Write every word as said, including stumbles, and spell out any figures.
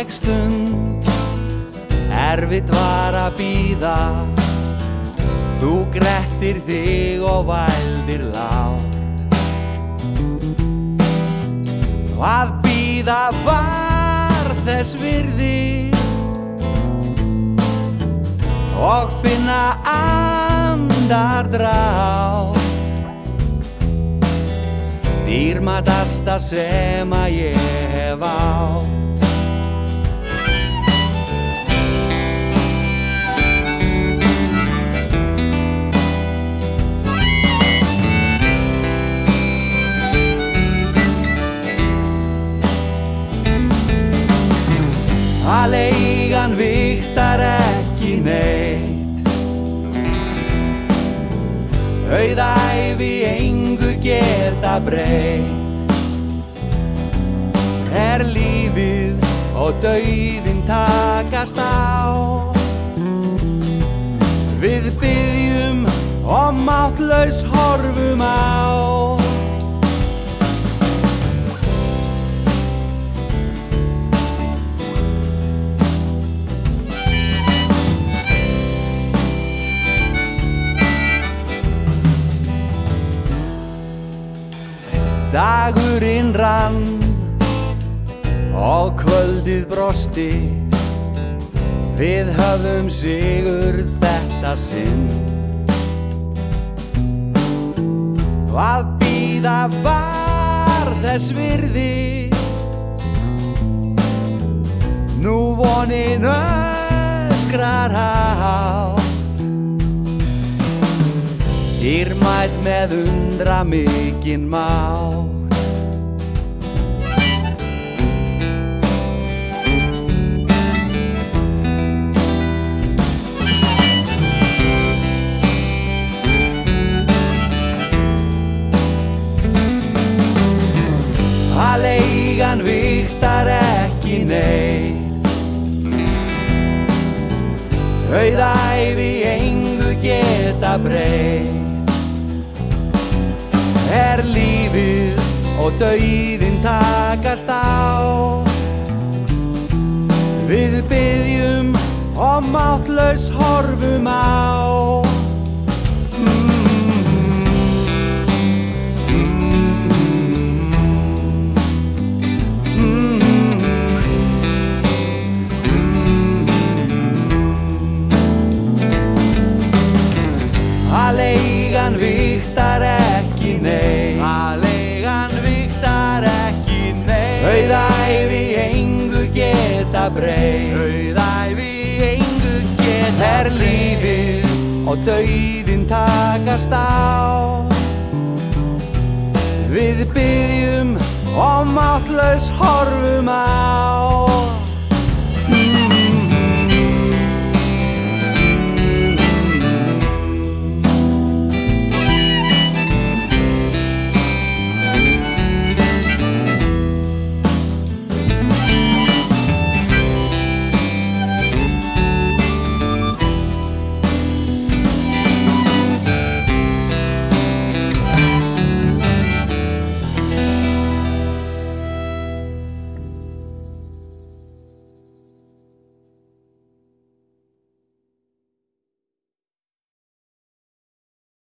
falleg stund, erfitt var að bíða. Þú grettir þig og vældir lágt. Að bíða var þess virði og finna andardrátt. Dýrmætasta sem að ég hef átt. Aleigan vigtar ekki neitt, auð ævi engu geta breytt. Er lífið og dauðinn takast á, við biðjum og máttlaus horfum á. Dagurinn rann og kvöldið brosti, við höfðum sigur þetta sinn. Að bíða var þess virði, nú vonin öskrar hátt. Dýrmætt með undra mikinn mátt. Aleigan vigtar ekki neitt, auð ævi engu geta breytt. Er lífið og dauðinn takast á, við biðjum og máttlaus horfum á. Aleigan vigtar ekki neitt, Aleigan vigtar ekki neitt, auð ævi engu geta breytt. Auð ævi engu geta breytt. Er lífið og dauðinn takast á, við biðjum og máttlaus horfum á.